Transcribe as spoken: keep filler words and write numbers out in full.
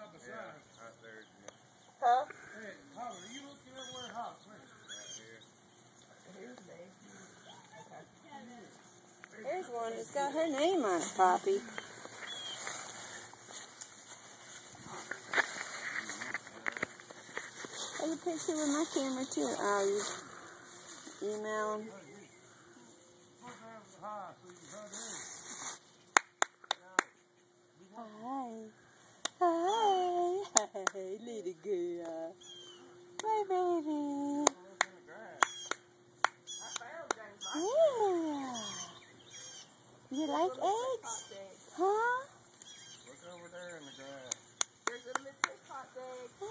Right there. Huh? Hey, Holly, are you looking everywhere hot? Right here. Here's me. Okay. Here's one that's got her name on it, Poppy. Take a picture with my camera too. Oh, you email them. Hi. Hi. Hey, little girl. Hi, baby. Yeah. You like eggs? Huh? Look over there in the grass. There's a little hot egg.